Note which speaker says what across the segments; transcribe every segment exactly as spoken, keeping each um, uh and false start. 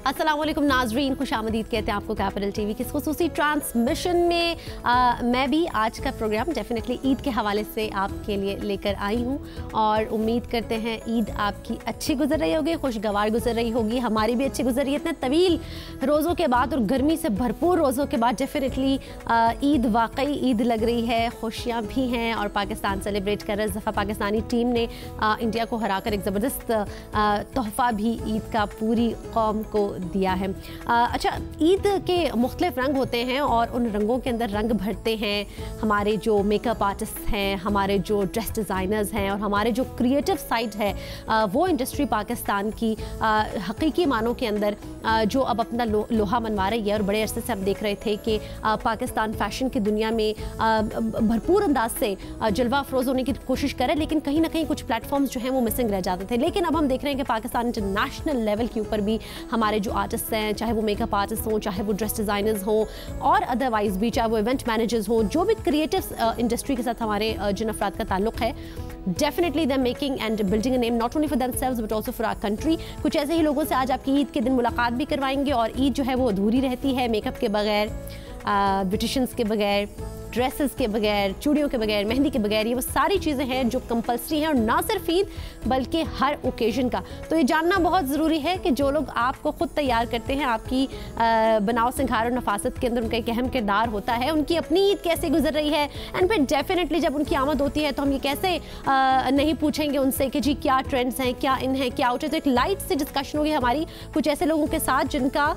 Speaker 1: अस्सलाम वालेकुम नाजरीन, खुशामदीद कहते हैं आपको कैपिटल टीवी की खुसूसी ट्रांसमिशन में। आ, मैं भी आज का प्रोग्राम डेफिनेटली ईद के हवाले से आपके लिए लेकर आई हूँ और उम्मीद करते हैं ईद आपकी अच्छी गुजर रही होगी, खुशगवार गुजर रही होगी। हमारी भी अच्छी गुजर रही है इतने तवील रोज़ों के बाद और गर्मी से भरपूर रोज़ों के बाद। डेफिनेटली ईद वाकई ईद लग रही है, खुशियाँ भी हैं और पाकिस्तान सेलिब्रेट कर रहा है। इस दफ़ा पाकिस्तानी टीम ने आ, इंडिया को हराकर एक ज़बरदस्त तोहफ़ा भी ईद का पूरी कौम को दिया है। आ, अच्छा, ईद के मुख्तलिफ रंग होते हैं और उन रंगों के अंदर रंग भरते हैं हमारे जो मेकअप आर्टिस्ट हैं, हमारे जो ड्रेस डिज़ाइनर्स हैं और हमारे जो क्रिएटिव साइड है। आ, वो इंडस्ट्री पाकिस्तान की हकीकी मानों के अंदर आ, जो अब अपना लो, लोहा मनवा रही है। और बड़े अरसे से हम देख रहे थे कि आ, पाकिस्तान फैशन की दुनिया में भरपूर अंदाज से जलवा अफरोज़ होने की कोशिश करे, लेकिन कहीं ना कहीं कुछ प्लेटफॉर्म्स जो हैं वो मिसिंग रह जाते थे। लेकिन अब हम देख रहे हैं कि पाकिस्तान इंटरनेशनल लेवल के ऊपर भी हमारे जो आर्टिस्ट हैं, चाहे वो मेकअप आर्टिस्ट हों, चाहे वो ड्रेस डिज़ाइनर्स हों और अदरवाइज़ भी चाहे वो इवेंट मैनेजर्स हों, जो भी क्रिएटिव इंडस्ट्री के साथ हमारे जिन अफराद का ताल्लुक़ है, definitely they making and building a name not only for themselves but also for our country. कुछ ऐसे ही लोगों से आज आपकी ईद के दिन मुलाकात भी करवाएंगे और ईद जो है वो अधूरी रहती है मेकअप के बगैर, ब्यूटिशियंस के बगैर, ड्रेसेस के बगैर, चूड़ियों के बगैर, मेहंदी के बगैर। ये वो सारी चीज़ें हैं जो कंपल्सरी हैं और ना सिर्फ ईद बल्कि हर ओकेजन का। तो ये जानना बहुत ज़रूरी है कि जो लोग आपको ख़ुद तैयार करते हैं, आपकी बनाव सिंगार और नफासत के अंदर उनका एक अहम किरदार होता है। उनकी अपनी ईद कैसे गुजर रही है एंड फिर डेफिनेटली जब उनकी आमद होती है तो हम ये कैसे आ, नहीं पूछेंगे उनसे कि जी क्या ट्रेंड्स हैं, क्या इन है, क्या आउट है। तो एक लाइट से डिस्कशन होगी हमारी कुछ ऐसे लोगों के साथ जिनका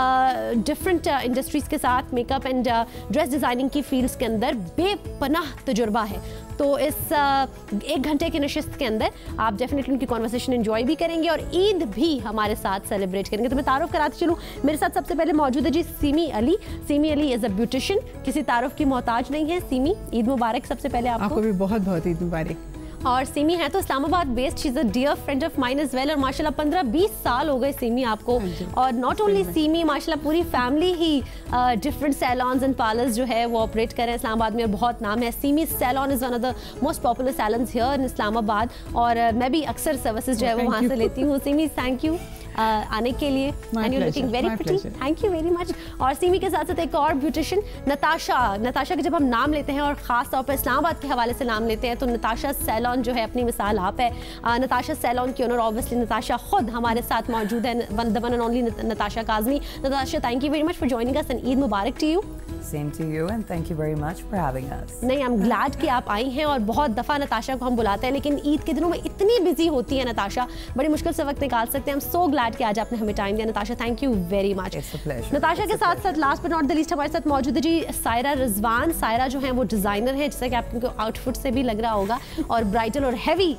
Speaker 1: डिफरेंट इंडस्ट्रीज़ के साथ मेकअप एंड ड्रेस डिज़ाइनिंग की फील्ड्स के अंदर बेपनाह तजुर्बा है। तो इस आ, एक घंटे की नशिस्त के अंदर आप डेफिनेटली उनकी कॉन्वर्सेशन एंजॉय भी करेंगे और ईद भी हमारे साथ सेलिब्रेट करेंगे। तो मैं तारुफ कराती चलूँ, मेरे साथ सबसे पहले मौजूद है जी Seemi Ali. Seemi Ali is a beautician, किसी तारुफ की मोहताज नहीं है। सीमी, ईद मुबारक सबसे पहले आपको।
Speaker 2: आपको भी बहुत बहुत ईद मुबारक।
Speaker 1: और सीमी है तो Islamabad based, she is a dear friend of mine as well. और माशाल्लाह पंद्रह बीस साल हो गए सीमी आपको। और नॉट ओनली सीमी, माशाल्लाह पूरी फैमिली ही डिफरेंट सैलॉन्स एंड पार्लर्स जो है वो ऑपरेट कर रहे हैं इस्लामाबाद में और बहुत नाम है। Seemi salon is one of the most popular salons here in Islamabad और uh, मैं भी अक्सर सर्विसेज जो है वो वहाँ से लेती हूँ। सीमी, थैंक यू Uh, आने के लिए and you looking very pretty, thank you very much. और सीमी के साथ साथ एक और ब्यूटिशियन नताशा। नताशा के जब हम नाम लेते हैं और ख़ास तौर पर इस्लामाबाद के हवाले से नाम लेते हैं तो नताशा सैलॉन जो है अपनी मिसाल आप है। uh, नताशा सैलॉन की ओनर ऑब्वियसली नताशा खुद हमारे साथ मौजूद है, one the one and only Natasha Kazmi. Natasha, thank you very much for joining us and Eid मुबारक to you.
Speaker 3: Same to you and thank you very much for having us.
Speaker 1: नहीं, I am glad कि आप आई हैं और बहुत दफ़ा नताशा को हम बुलाते हैं लेकिन ईद के दिनों में इतनी बिजी होती है नताशा, बड़ी मुश्किल से वक्त निकाल सकते हैं। आई एम सो ग्लैड कि आज आपने हमें टाइम दिया Natasha, thank you very much. Natasha के साथ साथ last but not the least हमारे साथ मौजूद है जी सायरा रिजवान। सायरा जो है वो डिज़ाइनर है, जैसा कि आपको आउटफिट से भी लग रहा होगा, और ब्राइडल और हैवी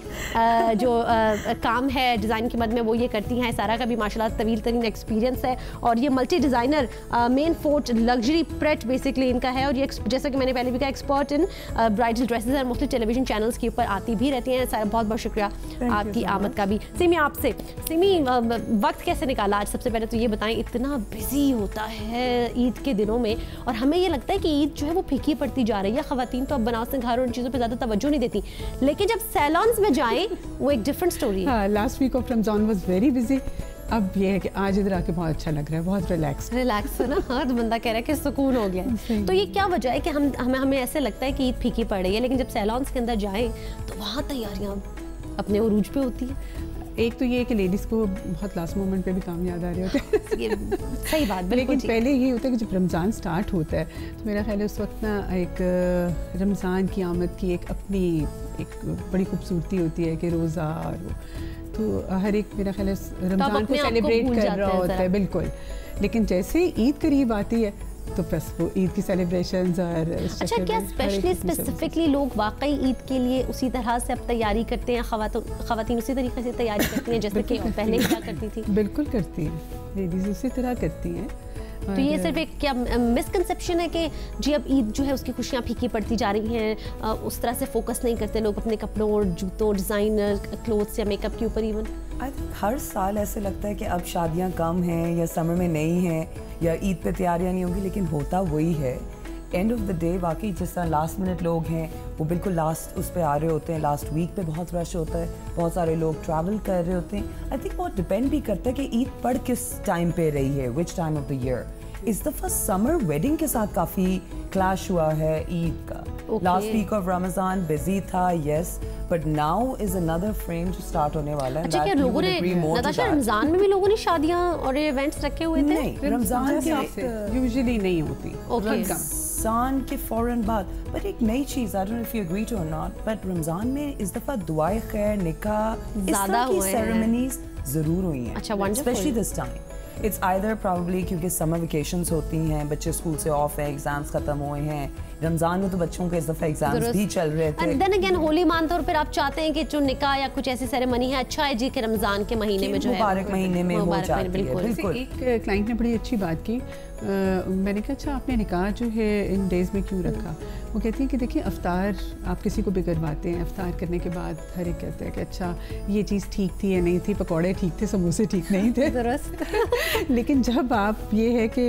Speaker 1: जो काम है डिज़ाइन की मद में वो ये करती हैं। सायरा का भी माशाल्लाह तवील तरीन एक्सपीरियंस है और ये मल्टी डिज़ाइनर मेन फोर्ट लग्जरी प्रेट बेसिकली इनका है। और ये जैसा कि मैंने पहले भी कहा एक्सपर्ट इन ब्राइडल ड्रेसेस और मुख्तलिफ टेलीविजन चैनल्स के ऊपर आती भी रहती हैं। सारा बहुत बहुत शुक्रिया आपकी आमद का भी। सिमी, आपसे सिमी वक्त कैसे निकाला आज? सबसे पहले तो ये बताएं, इतना बिजी होता है ईद के दिनों में और हमें ये लगता है कि ईद जो है वो फीकी पड़ती जा रही है। ख़वातीन तो अब बनाओ से घर और इन चीज़ों पर ज़्यादा तवज्जो नहीं देती, लेकिन जब सैलॉन्स में जाएँ वो एक डिफरेंट स्टोरी है।
Speaker 2: Last week of Ramzan was very busy. अब ये है कि आज इधर आके बहुत अच्छा लग रहा है, बहुत रिलैक्स
Speaker 1: रिलैक्स है ना। हाँ, तो बंदा कह रहा है कि सुकून हो गया है। तो ये क्या वजह है कि हम हमें हमें ऐसे लगता है कि ईद फीकी पड़ रही है, लेकिन जब सैलॉन्स के अंदर जाएं तो वहाँ तैयारियाँ अपने उरूज पे होती है।
Speaker 2: एक तो ये है कि लेडीज़ को बहुत लास्ट मोमेंट पे भी काम याद आ रहे होते हैं।
Speaker 1: ये सही बात,
Speaker 2: लेकिन पहले ये होता है कि जब रमज़ान स्टार्ट होता है तो मेरा ख्याल है उस वक्त ना एक रमज़ान की आमद की एक अपनी एक बड़ी खूबसूरती होती है कि रोज़ा और वो तो हर एक मेरा ख्याल है रमज़ान को सेलिब्रेट कर रहा होता है। बिल्कुल, लेकिन जैसे ईद करीब आती है तो बस वो ईद की सेलिब्रेशंस और
Speaker 1: अच्छा, क्या स्पेशली स्पेसिफिकली लोग वाकई ईद के लिए उसी तरह से अब तैयारी करते हैं? ख़वातीन उसी तरीके से तैयारी करती हैं जैसे कि पहले क्या करती थी?
Speaker 2: बिल्कुल करती हैं, लेडीज़ उसी तरह करती हैं।
Speaker 1: तो ये सिर्फ एक क्या मिसकंसेप्शन है कि जी अब ईद जो है उसकी खुशियाँ फीकी पड़ती जा रही हैं, उस तरह से फोकस नहीं करते लोग अपने कपड़ों और जूतों, डिज़ाइनर क्लोथ्स या मेकअप के ऊपर? इवन
Speaker 3: आई थिंक हर साल ऐसे लगता है कि अब शादियाँ कम हैं या समर में नहीं हैं या ईद पे तैयारियाँ नहीं होंगी, लेकिन होता वही है एंड ऑफ द डे वाकई जिस तरह लास्ट मिनट लोग हैं वो बिल्कुल लास्ट उस पर आ रहे होते हैं, लास्ट वीक पे बहुत रश होता है, बहुत सारे लोग ट्रैवल कर रहे होते हैं। आई थिंक बहुत डिपेंड भी करता है कि ईद पड़ किस टाइम पे रही है, which time of the year. इस दफ़ा समर वेडिंग के साथ काफ़ी क्लैश हुआ है ईद का। Last week of Ramzan busy था, yes, but now is another frame जो स्टार्ट होने वाला है।
Speaker 1: अच्छा, क्या लोगों ने नताशा रमजान में भी लोगों ने शादियां और इवेंट्स रखे हुए थे?
Speaker 3: नहीं, रमजान के
Speaker 2: यूजुअली नहीं होती।
Speaker 1: ओके,
Speaker 3: रमजान के फौरन बाद। बट एक नई चीज़, I don't know if you agree to और नॉट, बट रमजान में इस दफ़ा दुआए खैर, निकाह, इस तरह की सेरेमनीज ज़रूर हुई हैं।
Speaker 1: अच्छा, wonderful.
Speaker 3: Especially this time it's either probably क्योंकि समर वेकेशंस होती हैं, बच्चे स्कूल से ऑफ हैं, एग्जाम्स खत्म हुए हैं। रमजान में तो बच्चों के इस दफ़ा एग्जाम्स भी चल रहे थे।
Speaker 1: एंड देन अगेन होली मानते और फिर आप चाहते हैं कि जो निकाह या कुछ ऐसी सेरेमनी है, अच्छा है जी कि रमजान के महीने में जो है
Speaker 3: मुबारक महीने में हो जाती है। बिल्कुल।
Speaker 2: एक क्लाइंट ने बड़ी अच्छी बात की, Uh, मैंने कहा अच्छा आपने निकाह जो है इन डेज़ में क्यों रखा? वो कहती हैं कि देखिए अफ्तार आप किसी को भी करवाते हैं, अफ्तार करने के बाद हर एक कहता है कि अच्छा ये चीज़ ठीक थी या नहीं थी, पकौड़े ठीक थे, समोसे ठीक नहीं थे। लेकिन जब आप ये है कि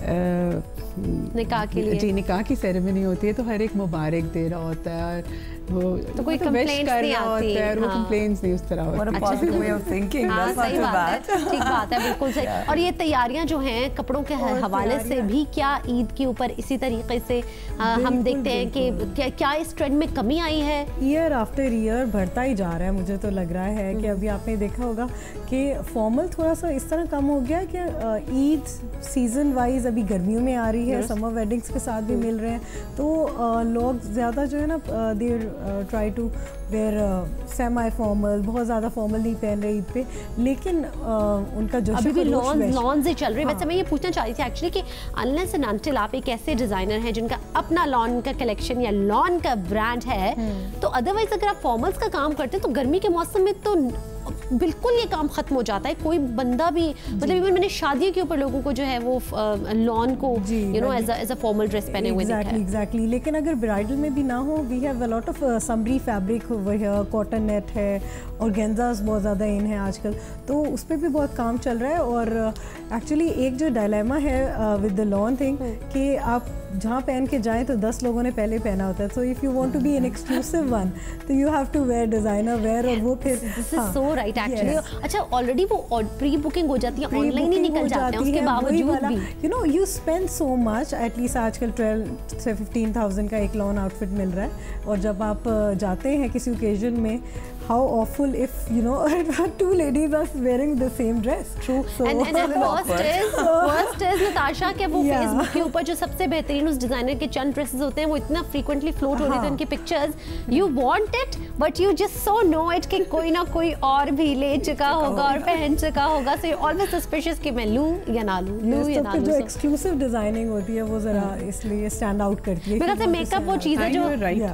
Speaker 1: निकाह के लिए
Speaker 2: जी निकाह की सेरेमनी होती है तो हर एक मुबारक दे रहा होता है, वो
Speaker 1: तो कोई कंप्लेंट्स नहीं आती है,
Speaker 2: वो कंप्लेंट्स नहीं उस तरह होती।
Speaker 3: Positive way of thinking, that's not too bad.
Speaker 1: ठीक बात है, बिल्कुल सही। और ये तैयारियां जो हैं कपड़ों के हवाले से भी क्या ईद के ऊपर इसी तरीके से हम देखते हैं कि क्या, क्या इस ट्रेंड में कमी आई है?
Speaker 4: ईयर आफ्टर ईयर बढ़ता ही जा रहा है। मुझे तो लग रहा है कि अभी आपने देखा होगा कि फॉर्मल थोड़ा सा इस तरह कम हो गया कि ईद सीजन वाइज अभी गर्मियों में आ रही है, समर वेडिंग्स के साथ भी मिल रहे हैं, तो लोग ज़्यादा जो है ना there try to wear semi formal, बहुत ज़्यादा फॉर्मल नहीं पहन रहे ईद पे, लेकिन uh, उनका जो
Speaker 1: अभी भी लॉन लॉन से चल रहे हैं। वैसे मैं ये पूछना चाह रही थी एक्चुअली कि अनलेस एंड अनटिल आप एक ऐसे डिज़ाइनर हैं जिनका अपना लॉन का कलेक्शन या लॉन का ब्रांड है, तो अदरवाइज अगर आप फॉर्मल्स का काम करते हैं तो गर्मी के मौसम में तो बिल्कुल ये काम खत्म हो जाता है। कोई बंदा भी मतलब इवन मैंने शादियों के ऊपर लोगों को जो है वो लॉन को you know as as a formal dress पहने हुए देखा है।
Speaker 4: एग्जैक्टली, लेकिन अगर ब्राइडल में भी ना हो, we have a lot of summery fabric over here, cotton net है, ऑर्गेन्जास बहुत ज़्यादा इन है आजकल, तो उस पर भी बहुत काम चल रहा है। और एक्चुअली uh, एक जो डायलेमा है विद द लॉन थिंग कि आप जहाँ पहन के जाएं तो दस लोगों ने पहले पहना होता है, so if you want to be an exclusive one तो you have to wear designer wear, और वो फिर
Speaker 1: this is so right actually. अच्छा, ऑलरेडी वो प्री बुकिंग हो जाती है, ऑनलाइन ही निकल जाते हैं, उसके बावजूद भी
Speaker 4: you know you spend so much, at least आजकल ट्वेल्व से फिफ्टीन थाउजेंड का एक लॉन आउटफिट मिल रहा है, और जब आप जाते हैं किसी ओकेजन में, how awful if you know two ladies are wearing the same dress.
Speaker 1: True. So, and and, and worst is worst is Natasha के वो yeah. Facebook के ऊपर जो सबसे बेहतरीन उस डिजाइनर के चंद ड्रेसेस होते हैं वो इतना frequently float हो रहे थे उनकी pictures, you want it but you just so know it कि कोई ना कोई और भी ले चुका होगा और पहन चुका होगा, so you're always suspicious कि मैं लूँ या ना लूँ, लूँ या ना लूँ।
Speaker 4: जो exclusive designing होती है वो जरा इसलिए stand out करती है।
Speaker 1: बिकॉज़ मेकअप वो चीज़ है जो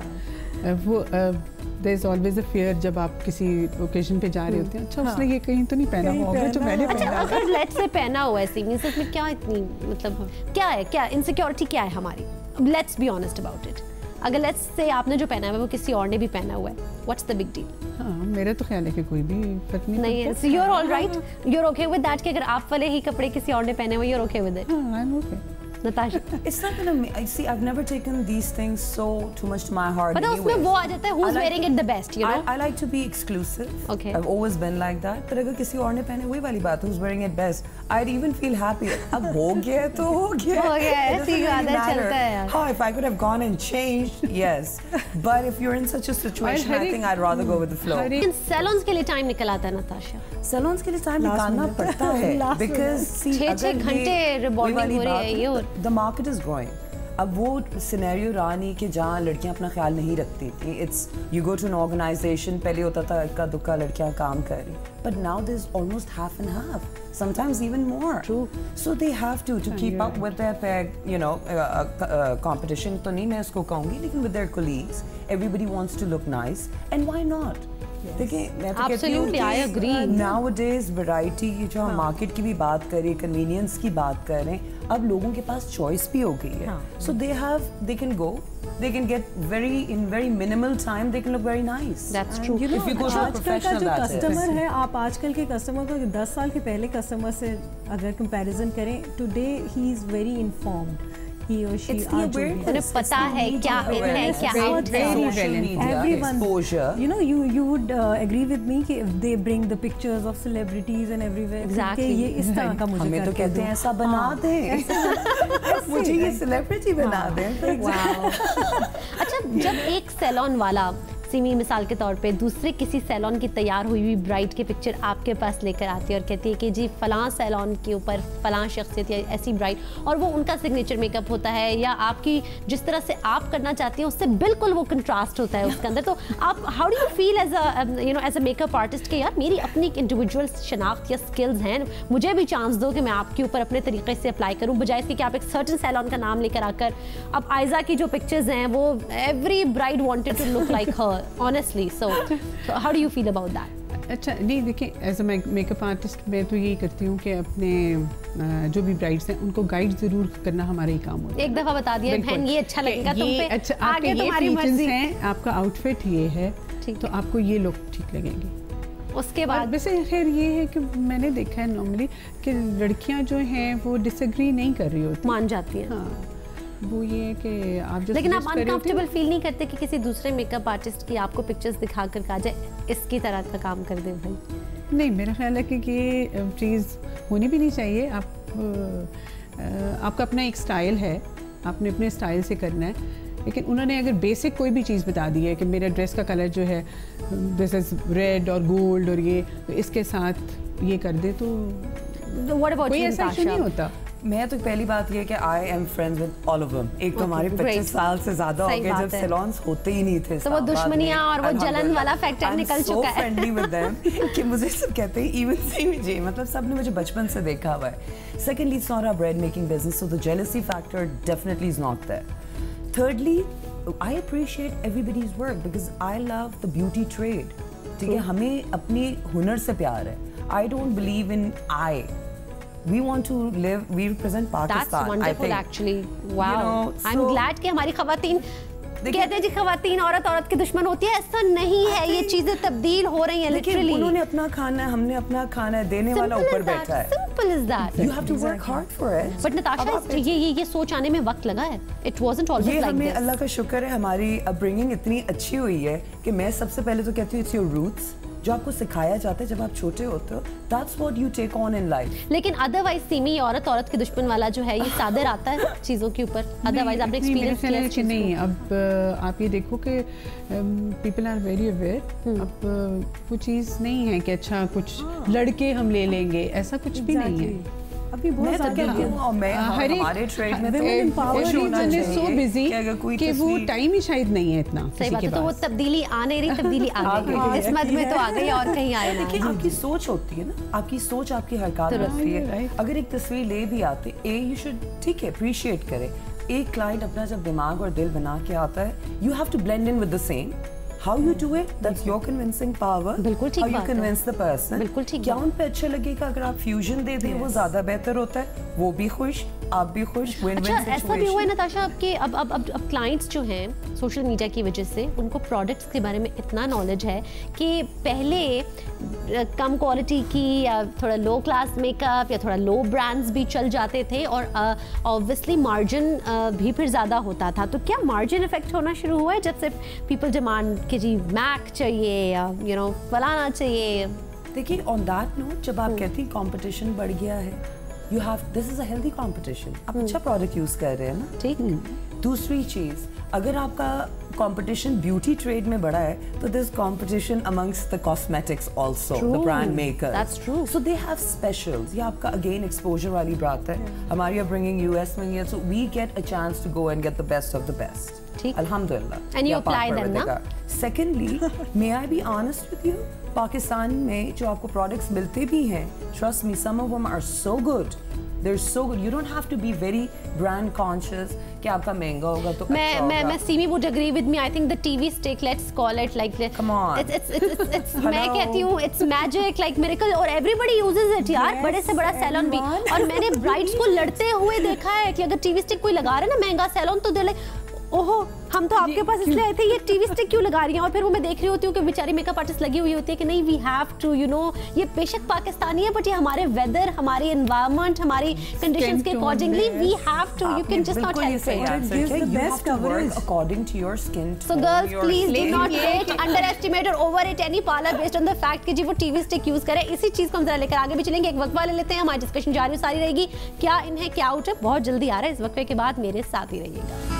Speaker 2: वो there is always a fear जब आप किसी ओकेजन पे जा रहे होते हैं, अच्छा उसने ये कहीं तो नहीं पहना होगा जो मैंने पहना है।
Speaker 1: अगर लेट्स से पहना हुआ है सीमीज, इसमें क्या इतनी मतलब क्या है, क्या इनसिक्योरिटी क्या है हमारी? Let's be honest about it. अगर लेट्स से आपने जो पहना है वो किसी और ने भी पहना हुआ है, व्हाट्स द बिग डील?
Speaker 2: हाँ, मेरा तो ख्याल है कि कोई भी फर्क नहीं
Speaker 1: नहीं है। So you are all right, you are okay with that कि अगर आप वाले ही कपड़े किसी और ने पहने हुए, you are okay with it?
Speaker 2: हाँ, I am okay.
Speaker 1: Natasha,
Speaker 3: it's not gonna. I see. I've never taken these things so too much to my heart.
Speaker 1: But उसमें वो आ जाता है who's wearing it the best, you know?
Speaker 3: I, I like to be exclusive.
Speaker 1: Okay.
Speaker 3: I've always been like that. But अगर किसी और ने पहने वही वाली बात, who's wearing it best, I'd even feel happy. अब हो गया तो हो गया.
Speaker 1: हो गया, ऐसी बात है, चलता है यार.
Speaker 3: How if I could have gone and changed, yes. But if you're in such a situation, I think I'd rather go with the flow.
Speaker 1: लेकिन salons के लिए time निकल आता है Natasha.
Speaker 3: Salons के लिए time निकालना पड़ता है because see
Speaker 1: छह-छह घंटे रिबॉन्डिंग हो रही है ये और
Speaker 3: the market is growing. अब वो सिनेरियो रहा नहीं कि जहाँ लड़कियाँ अपना ख्याल नहीं रखती थी। It's you go to an organisation, पहले होता था इक्का दुक्का लड़कियाँ काम कर रही, but now there is almost half and half, sometimes even more.
Speaker 1: True.
Speaker 3: So they have to to keep up with their peg, you know, uh, uh, competition तो नहीं मैं इसको कहूँगी, लेकिन with their colleagues, everybody wants to look nice, and why not? देखिए मैं तो कहती हूँ कि nowadays variety की जो हम मार्केट की भी बात करें, कन्वीनियंस की बात करें, अब लोगों के पास चॉइस भी हो गई है, so they have, they can go, they can get very in very minimal time, they can look very nice.
Speaker 1: That's true.
Speaker 4: You know,
Speaker 3: if you go to a professional,
Speaker 4: जो कस्टमर है, आप आजकल के customer को दस साल के पहले कस्टमर से अगर कंपैरिजन करें, today he is very informed he or she
Speaker 3: It's the
Speaker 4: are जो भी
Speaker 3: awareness.
Speaker 4: है।
Speaker 1: उन्हें पता है क्या इन है क्या
Speaker 3: Very,
Speaker 1: आउट है।
Speaker 3: very relevant.
Speaker 4: Everyone,
Speaker 3: Exposure.
Speaker 4: you know, you you would uh, agree with me कि if they bring the pictures of celebrities and everywhere,
Speaker 1: Exactly.
Speaker 4: कि ये इस तरह का मुझे
Speaker 3: हमें तो
Speaker 4: करके
Speaker 3: कहते
Speaker 4: दो।
Speaker 3: हैं ऐसा बना दें, मुझे ये सेलिब्रिटी बना दें।
Speaker 1: वाओ। अच्छा, जब एक सैलून वाला सिमी मिसाल के तौर पे दूसरे किसी सैलून की तैयार हुई हुई ब्राइड की पिक्चर आपके पास लेकर आती है और कहती है कि जी फलां सैलून के ऊपर फलां शख्सियत या ऐसी ब्राइड, और वो उनका सिग्नेचर मेकअप होता है या आपकी जिस तरह से आप करना चाहती हैं उससे बिल्कुल वो कंट्रास्ट होता है उसके अंदर, तो आप how do you feel as a you know as a makeup artist कि यार मेरी अपनी एक इंडिविजुअल शनाख्त या स्किल्स हैं, मुझे भी चांस दो कि मैं आपके ऊपर अपने तरीके से अप्लाई करूँ, बजाय इसके कि आप एक सर्टन सैलून का नाम लेकर आकर। अब आयजा की जो पिक्चर्स हैं वो every bride wanted to look like her honestly, so, so how do you feel about that?
Speaker 2: अच्छा नहीं देखिए, एज अ मेकअप आर्टिस्ट मैं तो यही करती हूँ कि अपने जो भी ब्राइड्स हैं उनको गाइड ज़रूर करना हमारा ही काम होता है।
Speaker 1: एक दफ़ा बता दिया बहन ये अच्छा लगेगा तुम पे,
Speaker 2: अच्छा,
Speaker 1: आगे
Speaker 2: ये
Speaker 1: तुम्हारी मर्जी
Speaker 2: हैं, आपका आउटफिट ये है तो आपको ये लुक ठीक लगेंगे।
Speaker 1: उसके बाद
Speaker 2: वैसे खैर ये है कि मैंने देखा है नॉर्मली कि लड़कियाँ जो हैं वो डिसएग्री नहीं कर रही होती,
Speaker 1: मान जाती हैं।
Speaker 2: हाँ, वो ये है कि आप जो
Speaker 1: लेकिन आप अनकंफर्टेबल फील नहीं करते कि किसी दूसरे मेकअप आर्टिस्ट की आपको पिक्चर्स दिखा कर कहा जाए इसकी तरह का काम कर दे भाई?
Speaker 2: नहीं, मेरा ख्याल है कि ये चीज़ होनी भी नहीं चाहिए। आप आपका अपना एक स्टाइल है, आपने अपने स्टाइल से करना है, लेकिन उन्होंने अगर बेसिक कोई भी चीज़ बता दी है कि मेरा ड्रेस का कलर जो है दिस इज़ रेड और गोल्ड और ये तो इसके साथ ये कर दे तो
Speaker 1: What about
Speaker 2: कोई
Speaker 1: you,
Speaker 2: ऐसा इशू
Speaker 1: Natasha?
Speaker 2: नहीं होता।
Speaker 3: मैं तो पहली बात ये कि I am friends with all of them. एक तो हमारे पच्चीस साल से ज्यादा हो गए जब सैलून्स होते ही नहीं थे,
Speaker 1: तो वो दुश्मनियां और वो जलन वाला फैक्टर निकल चुका है।
Speaker 3: फ्रेंडली विद देम कि मुझे सब कहते हैं इवन से मुझे, मतलब सबने मुझे बचपन से देखा हुआ है। Secondly it's not a bread making business, so the jealousy factor definitely is not there. Thirdly I appreciate everybody's work because I love the beauty trade. ठीक है, हमें अपने हुनर से प्यार है। I don't believe in I We want to live, we represent Pakistan.
Speaker 1: That's wonderful,
Speaker 3: I think.
Speaker 1: actually. Wow.
Speaker 3: You know,
Speaker 1: I'm
Speaker 3: so,
Speaker 1: glad कि हमारी खवातीन कहते हैं जी खवातीन औरत औरत की दुश्मन होती है, ऐसा नहीं है। ये चीजें तब्दील हो रही हैं लिटरली।
Speaker 3: उन्होंने अपना खाना है, हमने अपना खाना है, देने वाला ऊपर बैठा है।
Speaker 1: Simple as that.
Speaker 3: You have to work hard for it.
Speaker 1: But Natasha, ये ये ये सोच आने में वक्त लगा है. It wasn't always
Speaker 3: ये
Speaker 1: like
Speaker 3: हमें
Speaker 1: this.
Speaker 3: अल्लाह का शुक्र है, हमारी अपब्रिंगिंग इतनी अच्छी हुई है कि मैं सबसे पहले तो कहती हूँ इट्स योर रूट्स, जो आपको सिखाया जाता है जब आप छोटे होते हो, that's what you take on in life.
Speaker 1: लेकिन अदरवाइज सीमी औरत औरत की दुश्मन वाला जो है ये सादर आता है चीजों के ऊपर। अदरवाइज आपने एक्सपीरियंस किया है
Speaker 2: कि नहीं। अब आप ये देखो कि पीपल आर वेरी अवेयर। अब वो चीज़ नहीं है कि अच्छा कुछ लड़के हम ले लेंगे, ऐसा कुछ भी नहीं है।
Speaker 4: अभी बहुत ज़्यादा
Speaker 3: मैं
Speaker 2: हर एक
Speaker 3: हमारे ट्रेड में
Speaker 2: तो सो बिजी कि वो टाइम ही शायद नहीं है इतना।
Speaker 1: सही बात है, तो वो तब्दीली आ नहीं रही, तब्दीली आ गई इस मद में तो आ गई और कहीं आए ना।
Speaker 3: देखिए आपकी सोच होती है ना, आपकी सोच आपकी हरकत होती है। अगर एक तस्वीर ले भी आते ए यू शुड ठीक है अप्रिशिएट करे। एक क्लाइंट अपना जब दिमाग और दिल बना के आता है, you have to blend in with the same. How you do it, that's your convincing power.
Speaker 1: बिल्कुल ठीक
Speaker 3: How you
Speaker 1: बात है।
Speaker 3: convince the person.
Speaker 1: बिल्कुल ठीक
Speaker 3: क्या
Speaker 1: बात।
Speaker 3: उन पे अच्छा लगेगा अगर आप फ्यूजन दे दें, वो ज्यादा बेहतर होता है। वो भी खुश, आप भी खुश, win-win
Speaker 1: अच्छा
Speaker 3: situation.
Speaker 1: ऐसा भी हुआ है नताशा आपके अब अब अब अब क्लाइंट्स जो हैं सोशल मीडिया की वजह से उनको प्रोडक्ट्स के बारे में इतना नॉलेज है कि पहले कम क्वालिटी की या थोड़ा लो क्लास मेकअप या थोड़ा लो ब्रांड्स भी चल जाते थे और ऑब्वियसली मार्जिन भी फिर ज़्यादा होता था। तो क्या मार्जिन इफेक्ट होना शुरू हुआ है जब से पीपल डिमांड कि जी मैक चाहिए या यू नो फलाना चाहिए?
Speaker 3: देखिए ऑन दैट नोट जब आप कहती हैं कंपटीशन बढ़ गया है, you have this is a healthy competition. आप अच्छा प्रोडक्ट यूज कर रहे हैं ना,
Speaker 1: ठीक।
Speaker 3: दूसरी चीज, अगर आपका कंपटीशन ब्यूटी ट्रेड में बढ़ा है तो this competition amongst the cosmetics also, the brand makers.
Speaker 1: That's true.
Speaker 3: So they have specials. ये आपका अगेन एक्सपोजर वाली बात है। हमारी अपब्रिंगिंग यूएस में है, so we get a chance to go and get the best of the best.
Speaker 1: ठीक।
Speaker 3: अल्हम्दुलिल्लाह।
Speaker 1: And you apply them ना?
Speaker 3: Secondly, may I be honest with you? Pakistan में जो आपको प्रोडक्ट्स मिलते भी हैं, trust me, some of them are so good. They're so good. You don't have to be very brand conscious कि आपका महंगा होगा तो
Speaker 1: मैं
Speaker 3: अच्छा
Speaker 1: मैं
Speaker 3: होगा।
Speaker 1: मैं Seemi would agree with me. I think the T V stick, let's call it like
Speaker 3: Come on.
Speaker 1: It's it's it's it's, it's मैं
Speaker 3: Hello.
Speaker 1: कहती हूँ it's magic like miracle और everybody uses it यार।
Speaker 4: Yes,
Speaker 1: बड़े से बड़ा सैलून भी, और मैंने ब्राइड्स को लड़ते हुए देखा है कि अगर टीवी स्टिक कोई लगा रहा है ना महंगा सैलून तो they're like ओहो हम तो आपके पास इसलिए आए थे, ये टीवी स्टिक क्यों लगा रही हैं? और फिर वो मैं देख रही होती हूँ कि बेचारी मेकअप आर्टिस्ट लगी हुई होती है कि नहीं we have to you know, ये बेशक पाकिस्तानी है बट ये हमारे वेदर, हमारी एनवायरनमेंट, हमारी कंडीशंस के accordingly we have to, you can just not help it
Speaker 3: according to your skin.
Speaker 1: So girls please do not rate, underestimate और overrate any parlour based on the fact कि जी वो TV stick use करे। इसी चीज को हम जरा लेकर आगे भी चलेंगे, एक वक्फा ले लेते हैं, हमारी डिस्कशन जारी सारी रहेगी, क्या इन है क्या आउट है, बहुत जल्दी आ रहा है। इस वक्फे के बाद मेरे साथ ही रहिएगा।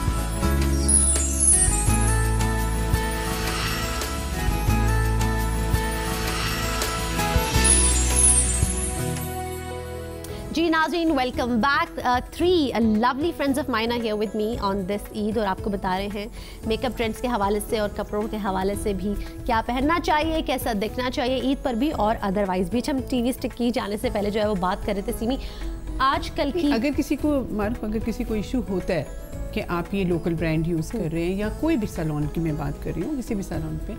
Speaker 1: जी नाज़रीन, welcome back. Three lovely friends of mine are here with me on this Eid और आपको बता रहे हैं मेकअप ट्रेंड्स के हवाले से और कपड़ों के हवाले से भी क्या पहनना चाहिए, कैसा दिखना चाहिए ईद पर भी और अदरवाइज भी। हम टीवी स्टिक की जाने से पहले जो है वो बात कर रहे थे सीमी, आजकल की
Speaker 2: अगर किसी को मारूफ अगर किसी को इशू होता है कि आप ये लोकल ब्रांड यूज़ कर रहे हैं या कोई भी सैलून की मैं बात कर रही हूँ, किसी भी सैलून पे,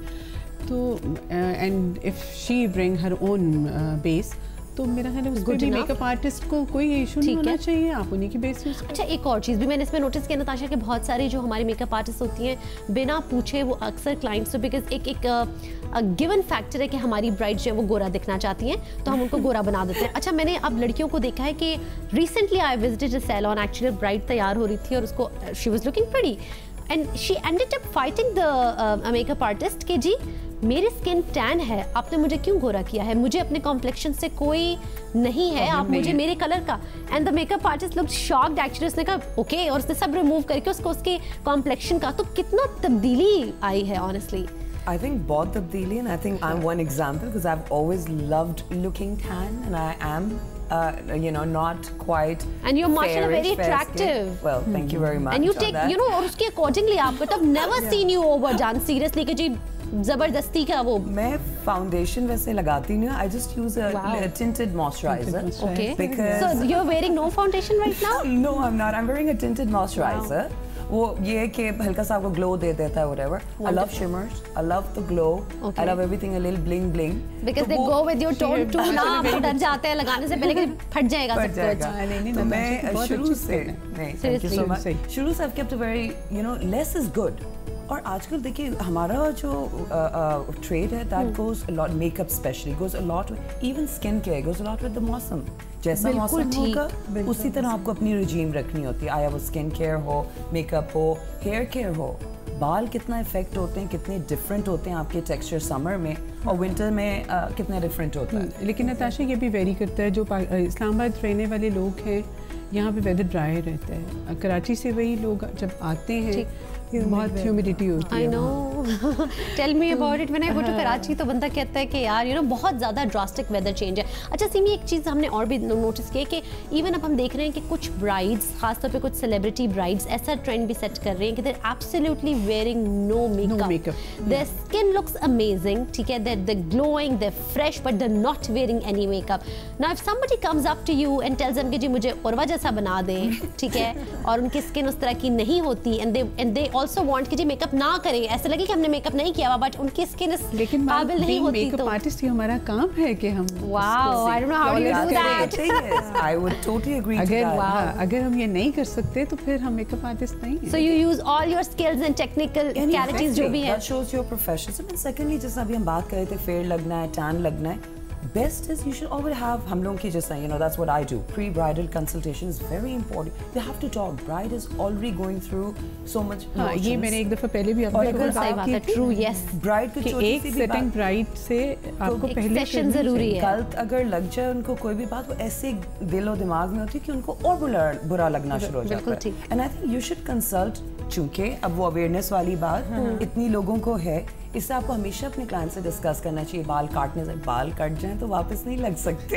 Speaker 2: तो and if she bring her own base, तो मेरा ख्याल है उसको भी मेकअप आर्टिस्ट को कोई इशू नहीं होना चाहिए, आप उन्हीं की बेस यूज करें।
Speaker 1: अच्छा, एक और चीज़ भी मैंने इसमें नोटिस किया नताशा कि बहुत सारी जो हमारी मेकअप आर्टिस्ट होती हैं बिना पूछे वो अक्सर क्लाइंट्स से, बिकॉज एक एक गिवन फैक्टर है कि हमारी ब्राइड जो है वो गोरा दिखना चाहती हैं तो हम उनको गोरा बना देते हैं। अच्छा, मैंने अब लड़कियों को देखा है कि recently I visited a salon, actually bride तैयार हो रही थी और उसको she was looking pretty and she ended up fighting the makeup artist कि जी मेरी स्किन टैन है, आपने मुझे क्यों गोरा किया है, मुझे अपने कॉम्प्लेक्शन से कोई नहीं है, आप मुझे मेरे कलर का। And the makeup artist looked shocked actually, उसने कहा ओके okay, और उसने सब रिमूव करके उसको उसके कॉम्प्लेक्शन का, तो कितना तब्दीली आई है ऑनेस्टली।
Speaker 3: I think बहुत तब्दीली, and I think I'm one example because I've always loved looking tan and I am uh, you know not quite
Speaker 1: and you're mashallah
Speaker 3: fairish,
Speaker 1: very attractive.
Speaker 3: Well, thank you very much.
Speaker 1: And you take you know और उसके accordingly आप but I've never seen you overdone seriously कि जी जबरदस्ती का वो।
Speaker 3: मैं foundation वैसे लगाती नहीं हूँ, I just use a wow. tinted moisturizer.
Speaker 1: Okay.
Speaker 3: Because
Speaker 1: so you're wearing no foundation right now?
Speaker 3: No, I'm not. I'm wearing a tinted moisturizer. Wow. वो ये है कि हल्का सा आपको ग्लो दे देता है whatever. I love shimmers. I love the glow. Okay. I love everything a little bling bling.
Speaker 1: Because they go with your tone too ना, आप डर जाते हैं लगाने से पहले कि फट जाएगा सब कुछ।
Speaker 3: तो मैं शुरू से नहीं, thank you so much. शुरू से I've kept a very you know less is good. और आजकल देखिए हमारा जो ट्रेड है that goes a lot, makeup specially goes a lot, even skin care goes a lot with the मौसम, जैसा मौसम होगा उसी तरह आपको अपनी रिजीम रखनी होती है, आया वो स्किन केयर हो, मेकअप हो, हेयर केयर हो। बाल कितना इफेक्ट होते हैं, कितने डिफरेंट होते हैं आपके टेक्सचर समर में और विंटर में uh, कितना डिफरेंट होता है।
Speaker 2: लेकिन नताशा ये भी वेरी करता है, जो इस्लामाबाद रहने वाले लोग हैं यहाँ पे वेदर ड्राई रहता है, कराची से वही लोग जब आते हैं बहुत ह्यूमिडिटी होती है।
Speaker 1: I know. Tell me about it. When I go to Karachi तो बंदा कहता है कि यार यू नो बहुत ज़्यादा ड्रास्टिक वेदर चेंज है। अच्छा सीमी, एक चीज़ हमने और भी नोटिस की है कि इवन अब हम देख रहे हैं कि कुछ ब्राइड्स, खासतौर पे कुछ सेलिब्रिटी ब्राइड्स ऐसा ट्रेंड भी सेट कर रही हैं कि they're absolutely wearing no makeup, their skin looks amazing, ठीक है, they're they glowing, they fresh, but they not wearing any makeup. Now if somebody comes up to you and tells them कि जी मुझे उर्वा जैसा बना दें, ठीक है, और उनकी स्किन उस तरह की नहीं होती and they and they also want कि जी मेकअप ना करें, ऐसे लगे कि हमने मेकअप नहीं किया हुआ बट उनकी स्किन इस काबिल नहीं होती, तो
Speaker 2: मेकअप आर्टिस्ट ही हमारा काम है कि हम
Speaker 1: wow I don't know how you do that.
Speaker 3: I would totally agree to
Speaker 2: अगर
Speaker 3: that.
Speaker 2: हाँ, अगर हम ये नहीं कर सकते तो फिर हम मेकअप आर्टिस्ट नहीं हैं।
Speaker 1: So you use all your skills and technical qualities जो भी है।
Speaker 3: That shows your professionalism. And secondly, जैसा अभी हम बात कर रहे थे, फेयर लगना है, टैन लगना है, best is you should always have, हम लोगों की जैसा, you know, that's what I do. Pre-bridal consultation is very important. You have to talk. Bride is already going through so much emotions.
Speaker 2: हाँ, ये मैंने एक दफा पहले भी आपको
Speaker 1: बिल्कुल सही बात है, true, yes.
Speaker 3: Bride को छोटी
Speaker 2: एक
Speaker 3: सी भी
Speaker 2: सेटिंग
Speaker 3: बात,
Speaker 2: ब्राइड से आपको पहले
Speaker 1: सेशन जरूरी है।
Speaker 3: गलत अगर लग जाए उनको कोई भी बात, वो ऐसे दिलो दिमाग में होती है कि उनको और बुरा बुरा लगना शुरू हो जाता है। And I think you should consult, चूंकि अब वो अवेयरनेस वाली बात इतनी लोगों को है, इससे आपको हमेशा अपने क्लाइंट से डिस्कस करना चाहिए। बाल काटने से बाल कट जाएं तो वापस नहीं लग सकते।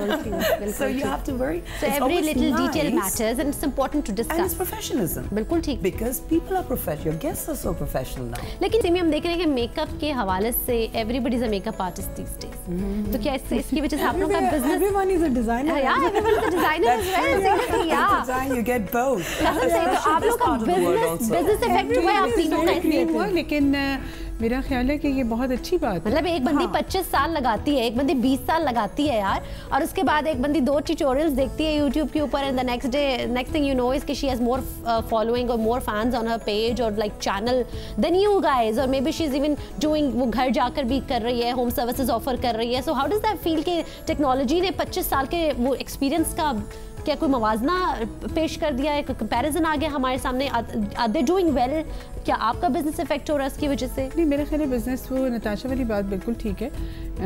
Speaker 3: So you have to worry.
Speaker 1: So every little detail matters and it's important to discuss.
Speaker 3: And it's professionalism.
Speaker 1: बिल्कुल ठीक।
Speaker 3: Because people are professional. Your guests are so professional now.
Speaker 1: लेकिन सिमी हम देख रहे हैं कि मेकअप के हवाले से everybody is a makeup artist these days. तो क्या इससे इसकी वजह से आप लोगों का business?
Speaker 4: Everyone is a designer.
Speaker 1: Yeah, everyone is a designer as well. Seriously, yeah.
Speaker 3: Design, you get both.
Speaker 1: कसम से तो आप लोग का business business effect हुआ है आप तीनों का इसमें।
Speaker 2: लेकिन मेरा ख्याल है कि ये बहुत अच्छी बात है।
Speaker 1: मतलब एक बंदी पच्चीस साल लगाती है, एक बंदी बीस साल लगाती है यार, और उसके बाद एक बंदी दो ट्यूटोरियल्स देखती है यूट्यूब के ऊपर, and the next day next thing you know is कि शी हैज मोर फॉलोइंग और more fans on her page और like channel than you guys, और maybe she is even doing, वो घर जाकर भी कर रही है, होम सर्विसेज ऑफर कर रही है। So how does that feel कि टेक्नोलॉजी ने पच्चीस साल के वो एक्सपीरियंस का क्या कोई मवाजना पेश कर दिया है, कंपैरिजन आ गया हमारे सामने? Are they doing well? क्या आपका बिजनेस इफेक्ट हो रहा है इसकी वजह से?
Speaker 2: नहीं, मेरा ख्याल है बिजनेस, वो नताशा वाली बात बिल्कुल ठीक है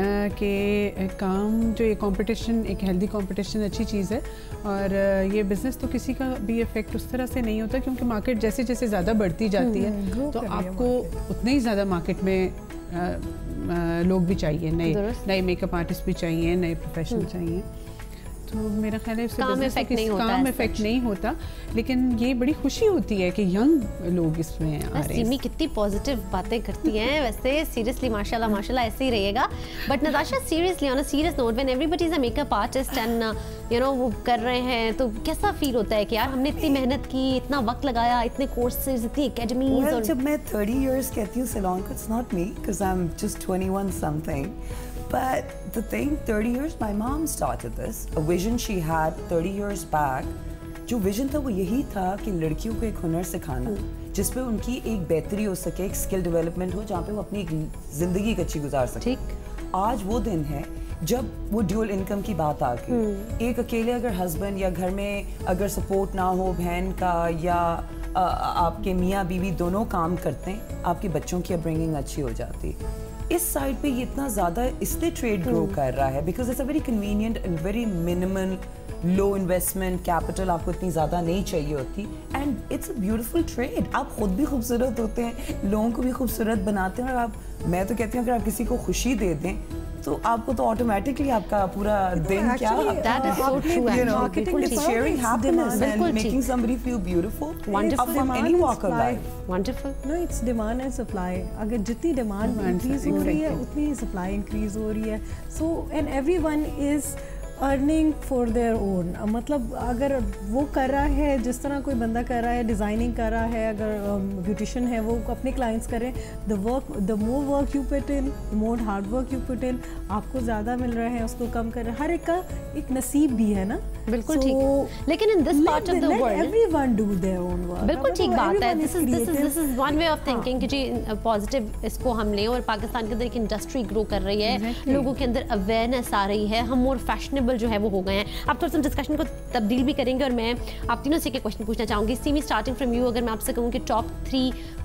Speaker 2: कि काम जो ये कंपटीशन, एक हेल्दी कंपटीशन अच्छी चीज़ है, और ये बिज़नेस तो किसी का भी इफेक्ट उस तरह से नहीं होता, क्योंकि मार्केट जैसे जैसे ज़्यादा बढ़ती जाती है तो आपको उतने ही ज़्यादा मार्केट में आ, आ, लोग भी चाहिए, नए नए मेकअप आर्टिस्ट भी चाहिए, नए प्रोफेशनल चाहिए। तो मेरा ख्याल है इससे
Speaker 1: काम इफेक्ट नहीं होता,
Speaker 2: काम इफेक्ट नहीं होता, लेकिन ये बड़ी खुशी होती है कि यंग लोग इसमें आ रहे हैं।
Speaker 1: सिमी कितनी पॉजिटिव बातें करती हैं वैसे, सीरियसली माशाल्लाह माशाल्लाह ऐसे ही रहिएगा। But Natasha, seriously on a serious note, when everybody is a makeup artist and you know वो कर रहे हैं, तो कैसा फील होता है कि यार हमने इतनी मेहनत की, इतना वक्त लगाया, इतने कोर्सेज, इतनी एकेडमीज?
Speaker 3: well, और जब मैं थर्टी इयर्स कहती हूँ सैलून को, it's not me because I am just twenty one something. But the thing, thirty years, my mom started this. A vision she had thirty years back. जो vision था वो यही था कि लड़कियों को एक हुनर सिखाना, जिसपे उनकी एक बेहतरी हो सके, एक स्किल डेवलपमेंट हो, जहाँ पे वो अपनी एक जिंदगी अच्छी गुजार सके. ठीक. आज वो दिन है जब वो ड्यूअल इनकम की बात आ गई. एक अकेले अगर हस्बैंड या घर में अगर सपोर्ट ना हो बहन का, या आ, आपके मियाँ बीवी दोनों काम करते हैं, आपके बच्चों की अपब्रिंगिंग अच्छी हो जाती. इस साइड पे ये इतना ज़्यादा इसलिए ट्रेड ग्रो कर रहा है because it's a very convenient and very minimal low investment capital, आपको इतनी ज़्यादा नहीं चाहिए होती, and it's a beautiful trade. आप खुद भी खूबसूरत होते हैं, लोगों को भी खूबसूरत बनाते हैं, और आप, मैं तो कहती हूँ अगर आप किसी को खुशी दे दें तो आपको तो ऑटोमेटिकली आपका पूरा दिन क्या,
Speaker 1: that is so true,
Speaker 3: you know, it's sharing happiness and making somebody feel beautiful,
Speaker 1: wonderful,
Speaker 3: from any walk of life.
Speaker 1: Wonderful.
Speaker 4: No, it's demand and supply. अगर जितनी डिमांड इंक्रीज हो रही है उतनी ही सप्लाई इंक्रीज हो रही है. So and everyone is earning for their own. मतलब अगर वो कर रहा है, जिस तरह कोई बंदा कर रहा है, डिज़ाइनिंग कर रहा है, अगर ब्यूटिशियन है वो अपने क्लाइंट्स करें, the work the more work you put in, the more hard work you put in, आपको ज़्यादा मिल रहा है, उसको कम कर रहे हैं. हर एक का एक नसीब भी है ना.
Speaker 1: बिल्कुल ठीक. लेकिन in this part of the world
Speaker 4: everyone do their own work.
Speaker 1: बिल्कुल ठीक बात है. This is this is this is one way of thinking कि जी पॉजिटिव इसको हम लें, और पाकिस्तान के अंदर एक इंडस्ट्री ग्रो कर रही है, लोगों के अंदर अवेयरनेस आ रही है, हम मोर फैशनेबल जो है वो हो गए हैं. आप थोड़ा सा डिस्कशन को तब्दील भी करेंगे, और मैं आप तीनों से एक क्वेश्चन पूछना चाहूँगी. सीमी, स्टार्टिंग फ्रॉम यू, अगर मैं आपसे कहूँ कि top three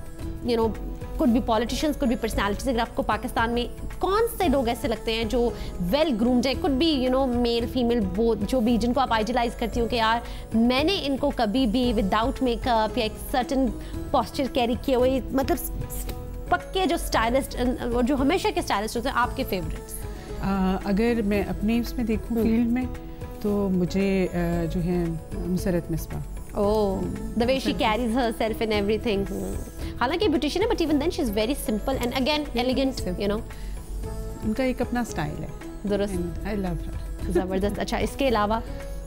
Speaker 1: you know could be politicians, could be personalities, अगर आपको पाकिस्तान में कौन से लोग ऐसे लगते हैं जो वेल ग्रूम्ड है, could be you know male female both, जो भी जिनको आप आइडियलाइज करती हो कि यार मैंने इनको कभी भी विदाउट मेकअप या एक सर्टन पोस्चर कैरी किए हुए, मतलब पक्के जो स्टाइलिस्ट और जो हमेशा के स्टाइलिस्ट होते हैं, आपके फेवरेट्स?
Speaker 2: अगर मैं अपने उसमें देखूँ फील्ड में, तो मुझे जो है Musarrat Misbah.
Speaker 1: Oh, the way she carries herself and everything. हालांकि ब्यूटिशियन है, but even then she is very simple and again elegant, you know.
Speaker 2: उनका एक अपना स्टाइल है.
Speaker 1: दुरुस्त.
Speaker 2: I love her.
Speaker 1: ज़बरदस्त. अच्छा, इसके अलावा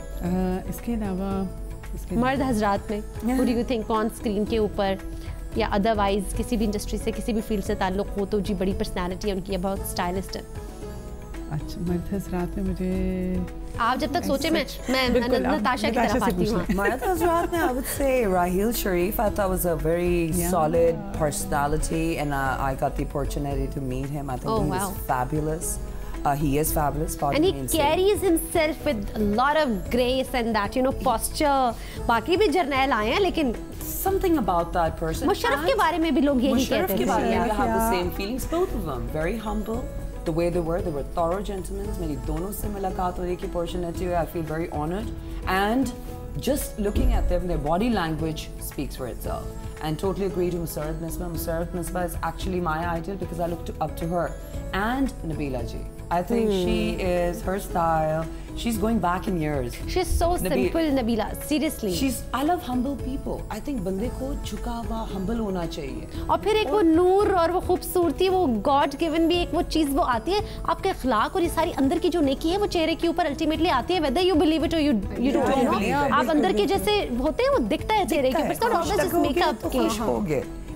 Speaker 2: इसके अलावा
Speaker 1: मर्द हजरात में who do you think on screen के ऊपर या अदरवाइज किसी भी इंडस्ट्री से, किसी भी फील्ड से ताल्लुक हो, तो जी बड़ी पर्सनैलिटी है उनकी, बहुत स्टाइलिस्ट है?
Speaker 2: अच्छा, मर्द हजरात में मुझे
Speaker 1: आप जब तक सोचे, मैं मैं नताशा की तरफ आती हूँ.
Speaker 3: Murad Hazrat, I would say Raheel Sharif. I thought was a very yeah. solid personality, and uh, I got the opportunity to meet him. I think
Speaker 1: oh,
Speaker 3: he
Speaker 1: wow.
Speaker 3: was fabulous. Uh, he is fabulous.
Speaker 1: And he carries himself with a lot of grace and that, you know, posture. बाकी भी जर्नैल आए हैं, लेकिन
Speaker 3: something about that person.
Speaker 1: Musharraf के बारे में भी लोग यही कहते हैं.
Speaker 3: मुशर्रफ के बारे में we have the same feelings, both of them. Very humble. The way they were, they were thorough gentlemen. मेरी दोनों से मुलाकात होने की opportunity हुई. I feel very honored. And just looking at them, their body language speaks for itself. And totally agree to Musarat Misbah. Musarat Misbah is actually my idol because I look to, up to her. And Nabila ji. I think hmm. she is, her style, she's going back in years.
Speaker 1: She's so Nabi simple, Nabila. Seriously.
Speaker 3: She's, I love humble people. I think बंदे को झुका हुआ humble होना चाहिए.
Speaker 1: और फिर एक वो नूर और वो खूबसूरती, वो God given भी एक वो चीज़ वो आती है, आपके अखलाक और ये सारी अंदर की जो नेकी है वो चेहरे के ऊपर अल्टीमेटली आती है. Whether you believe it or you you don't know. आप अंदर के जैसे होते हैं, वो दिखता है चेहरे के ऊपर. तो ऑब्वियसली मेकअप
Speaker 3: खुश हो गए.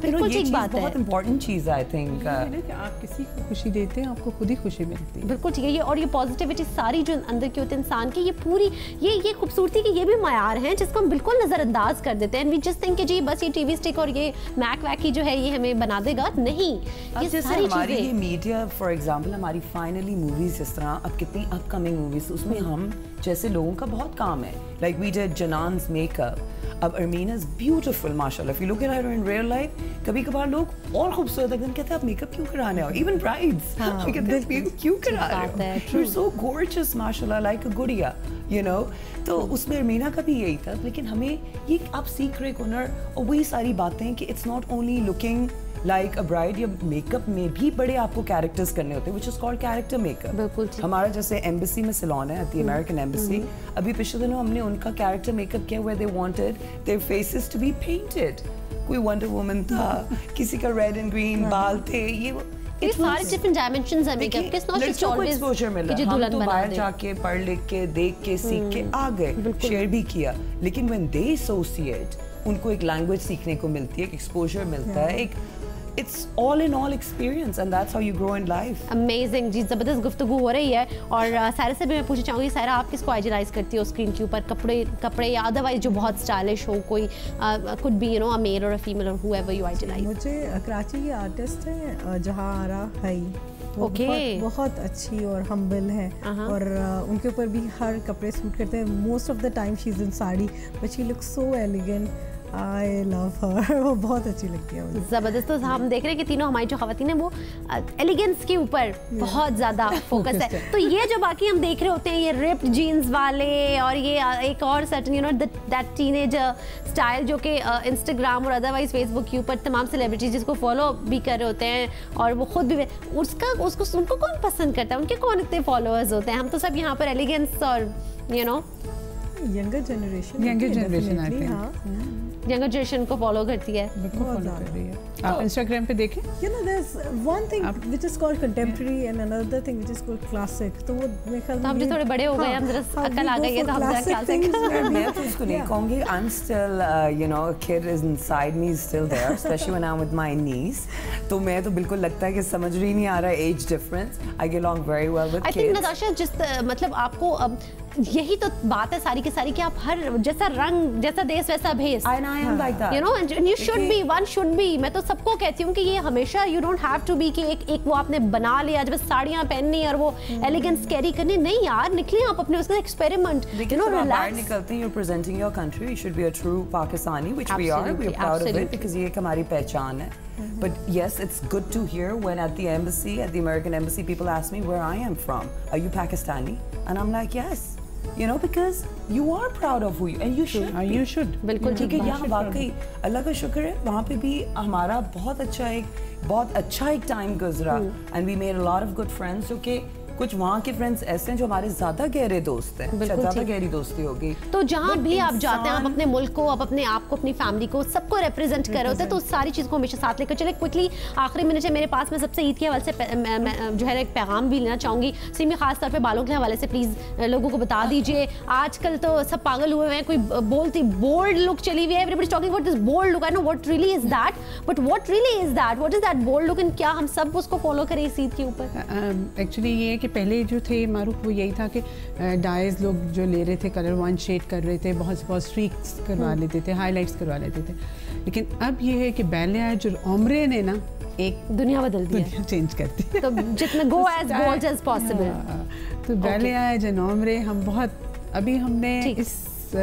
Speaker 1: बिल्कुल ठीक बात है,
Speaker 3: बहुत इंपॉर्टेंट चीज़ है आई थिंक
Speaker 2: कि आप किसी को खुशी देते हैं आपको खुद ही खुशी मिलती है।
Speaker 1: बिल्कुल ठीक है। ये और ये पॉजिटिविटी सारी जो अंदर की होती है इंसान की, ये पूरी ये ये खूबसूरती के ये भी मयार हैं जिसको हम बिल्कुल नज़रअंदाज कर देते हैं। वी जस्ट थिंक कि जी बस ये टीवी स्टिक और ये मैक वैक की जो है ये हमें बना देगा, नहीं, ये सारी
Speaker 3: हमारी
Speaker 1: चीजें।
Speaker 3: ये मीडिया फॉर एग्जांपल हमारी फाइनली मूवीज जिस तरह अब कितनी अपकमिंग मूवीज, उसमें हम जैसे लोगों का बहुत काम है, like we did Janan's makeup, अब अर्मीना इज ब्यूटीफुल माशाल्लाह, if you look at her in real life, कभी कभार लोग और खूबसूरत लगते हैं, कहते हैं आप मेकअप क्यों कराने हो, इवन ब्राइड्स कहते हैं क्यों करा रहे हो, यू आर सो गॉर्जियस माशाल्लाह लाइक अ गुड़िया, यू नो। तो उसमें अर्मीना का भी यही था, लेकिन हमें ये आप सीख रहे हुनर और वही सारी बातें कि it's not only looking like a bride, या मेकअप में भी बड़े आपको कैरेक्टर्स करने होते हैं, which is called character makeup. हमारा जैसे एम्बेसी में सैलून है, द अमेरिकन एम्बेसी, अभी पिछले दिनों हमने उनका कैरेक्टर मेकअप किया where they wanted their faces to be painted. कोई वंडर वुमन था, किसी का रेड एंड ग्रीन बाल थे, ये
Speaker 1: ये सारे डिफरेंट डायमेंशंस हैं मेकअप के, नॉट जस्ट ऑलवेज
Speaker 3: एक्सपोजर मिल रहा है। हम तो बाहर जाके पढ़ लिख के देख के सीख के आ गए, शेयर भी किया, लेकिन व्हेन दे एसोसिएट, उनको एक लैंग्वेज सीखने को मिलती है, एक एक्सपोजर मिलता है, एक It's all in all experience and that's how you grow in life.
Speaker 1: Amazing जी, ज़बरदस्त गुफ्तगू हो रही है। और सायरा से भी मैं पूछना चाहूँगी, सायरा आप किसको आइडियलाइज करती हो स्क्रीन के ऊपर, कपड़े कपड़े या अदरवाइज जो बहुत स्टाइलिश हो, कोई could be you know a male और अ फीमेल और हूएवर यू आइडियलाइज?
Speaker 4: मुझे कराची की आर्टिस्ट है जहाँ आरा है, वो
Speaker 1: okay.
Speaker 4: बहुत, बहुत अच्छी और हम्बल है, uh-huh. और uh, उनके ऊपर भी हर कपड़े सूट करते हैं, most of the time she is in sari but she looks so elegant, I love her. वो बहुत अच्छी लगती है मुझे।
Speaker 1: ज़बरदस्त। तो हम देख रहे हैं कि तीनों हमारी जो ख़वातीन हैं वो एलिगेंस के ऊपर बहुत ज़्यादा फोकस है। तो ये जो बाकी हम देख रहे होते हैं, ये रिप्ड जीन्स वाले और ये एक और certain you know that teenager style जो कि इंस्टाग्राम और अदरवाइज फेसबुक के ऊपर तमाम सेलिब्रिटीज जिसको फॉलो भी कर रहे होते हैं और वो खुद भी, उसका उसको उनको कौन पसंद करता है, उनके कौन इतने फॉलोअर्स होते हैं? हम तो सब यहाँ पर एलिगेंस और you know
Speaker 4: younger generation
Speaker 2: younger generation I think
Speaker 4: हाँ
Speaker 1: यंगर जनरेशन को फॉलो करती है,
Speaker 2: बिल्कुल फॉलो कर रही है। आप इंस्टाग्राम पे देखें,
Speaker 4: you know there's one thing which is called contemporary and another thing which is called classic, तो वो मेरे ख्याल में
Speaker 1: हम जो थोड़े बड़े हो गए, हम जरा अकल आ गई है, तो हम जरा क्लासिक।
Speaker 3: मैं तो उसको नहीं कहूँगी, I'm still you know a kid is inside me is still there, especially when I'm with my niece, तो मैं तो बिल्कुल लगता है कि समझ रही नहीं आ रहा है age difference, I get along very well with kids.
Speaker 1: I think Natasha जिस मतलब आपको अब यही तो बात है सारी की सारी कि आप हर जैसा रंग जैसा देश वैसा भेस,
Speaker 3: and I am like that,
Speaker 1: you know, and you should be, one should be। मैं तो सबको कहती हूँ कि ये हमेशा you don't have to be कि एक एक वो आपने बना लिया जब साड़ियाँ पहननी और वो एलिगेंस कैरी करनी, नहीं यार, निकलिए आप अपने उसका एक्सपेरिमेंट, you know, relax।
Speaker 3: बाहर निकलते हैं, you're presenting your country, you should be a true Pakistani, which we are, we are proud of it because ये एक हमारी पहचान है। But yes, it's good to hear when at the embassy, at the American embassy, people ask me where I am from. Are you Pakistani? And I'm like, yes. You know, because you are proud of who you and you should.
Speaker 2: Uh, you should.
Speaker 1: बिल्कुल ठीक है।
Speaker 3: यहाँ वाकई अल्लाह का शुक्र है, वहाँ पे भी हमारा बहुत अच्छा एक बहुत अच्छा एक टाइम गुजरा and we made a lot of good friends जो कि कुछ वहाँ के फ्रेंड्स ऐसे हैं जो हमारे ज़्यादा गहरे दोस्त हैं, ज़्यादा गहरी दोस्ती हो गई।
Speaker 1: तो जहाँ भी आप जाते हैं, आप अपने मुल्क को, आप अपने आप को, अपनी फैमिली को, सबको रिप्रेजेंट कर रहे होते हैं, तो सारी चीज़ को हमेशा साथ लेकर चले। क्विकली आखिरी मिनट है मेरे पास, मैं सबसे ईद के हवाले से जो है एक पैगाम भी लेना चाहूँगी। सिमी खास तौर पे बालों के हवाले से प्लीज़ लोगों को बता दीजिए। आजकल तो सब पागल हुए हैं, कोई बोलती बोल्ड लुक चली हुई है, everybody talking about this bold look, I know what really is that, but what really is that, what is that bold look, and क्या हम सब उसको फॉलो करें इस ईद के ऊपर?
Speaker 2: एक्चुअली ये है कि पहले जो थे मारूख, वो यही था कि डाइज लोग जो ले रहे थे, कलर वन शेड कर रहे थे, बहुत से बहुत स्ट्रीक्स करवा लेते थे, हाईलाइट्स करवा लेते थे, लेकिन अब ये है कि बैले जो उम्रे ने ना एक
Speaker 1: दुनिया बदल दी है,
Speaker 2: चेंज करती है,
Speaker 1: तो जितना go as bold as possible.
Speaker 2: तो बैले आए जो उम्रे, हम बहुत अभी हमने इस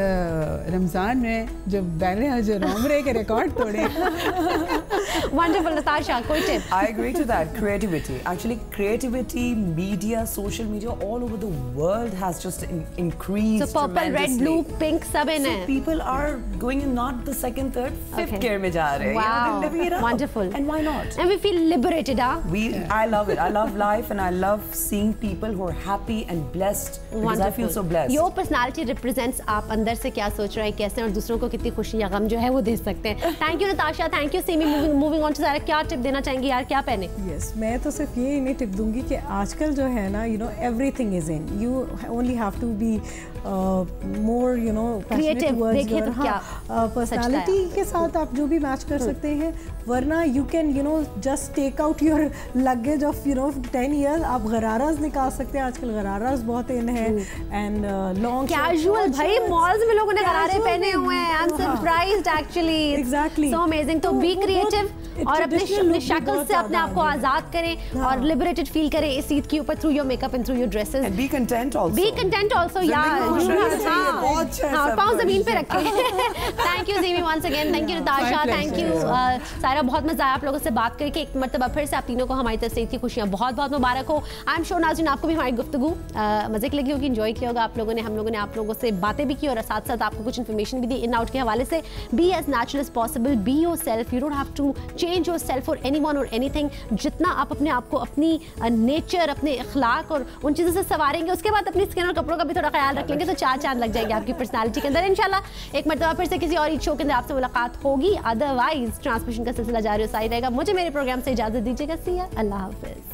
Speaker 2: रमजान में जो बैले जो उम्रे के रिकॉर्ड तोड़े।
Speaker 1: Wonderful, Natasha, कोई tip?
Speaker 3: I agree to that. Creativity. Actually, creativity, media, social media, all over the world has just in, increased.
Speaker 1: So purple, red, blue, pink, सब in
Speaker 3: so
Speaker 1: है.
Speaker 3: people are going in not the second, third, fifth
Speaker 1: Okay.
Speaker 3: gear में जा रहे हैं.
Speaker 1: Wow.
Speaker 3: Yeah, they're living it up.
Speaker 1: Wonderful.
Speaker 3: And why not?
Speaker 1: And we feel liberated, huh?
Speaker 3: We, yeah. I love it. I love life, and I love seeing people who are happy and blessed. Because
Speaker 1: Wonderful.
Speaker 3: I feel so blessed.
Speaker 1: Your personality represents आप अंदर से क्या सोच रहे हैं, कैसे और दूसरों को कितनी खुशी या गम जो है वो दे सकते हैं. Thank you, Natasha. Thank you, Simi. Moving moving on to Sara, क्या टिप देना चाहेंगी यार, क्या पहने?
Speaker 4: यस, मैं तो सिर्फ ये इन्हें टिप दूंगी कि आजकल जो है ना, you know everything is in, you only have to be more you know
Speaker 1: creative, देखिए तो क्या
Speaker 4: पर्सनालिटी के साथ आप जो भी मैच कर सकते हैं, वरना you can you know just take out your luggage of you know ten years, आप गराराज निकाल सकते हैं, आजकल गराराज बहुत इन है, एंड लॉन्ग
Speaker 1: कैजुअल, भाई मॉल्स में लोगों ने गरारे पहने हुए हैं, I am surprised actually,
Speaker 4: exactly,
Speaker 1: so amazing. तो बी क्रिएटिव और अपने अपने शक्ल से अपने आप को आजाद करें और लिबरेटेड फील करें इस ईद के ऊपर, through your makeup and through your dresses,
Speaker 3: and be content also,
Speaker 1: be content also यार, हाँ, पाँव जमीन पे रखें। Thank you Simi once again, thank you Natasha, thank you Sara, बहुत मजा आया आप लोगों से बात करके, एक मरतबा फिर से आप तीनों को हमारी तरफ से ईद की खुशियाँ बहुत बहुत मुबारक हो। आई एम श्योर नाज़रीन आपको भी हमारी गुफ्तगू मजे की लगी होगी, एंजॉय किया होगा आप लोगों ने, हम लोगों ने आप लोगों से बातें भी की और साथ साथ आपको कुछ इन्फॉर्मेशन भी दी इन आउट के हवाले से। Be as natural as possible, be yourself, you don't have to change yourself for anyone और एनीथिंग। जितना आप अपने आप को, अपनी नेचर, अपने अखलाक और उन चीज़ों से सवारेंगे, उसके बाद अपनी स्किन और कपड़ों का भी थोड़ा ख्याल रख लेंगे तो चार चांद लग जाएंगे आपकी पर्सनालिटी के अंदर। इंशाल्लाह एक मरतबा फिर से किसी और शो के अंदर आपसे मुलाकात होगी, अदरवाइज ट्रांसमिशन का सिलसिला जारी और सारी रहेगा। मुझे मेरे प्रोग्राम से इजाजत दीजिएगा, सी या, अल्लाह हाफिज।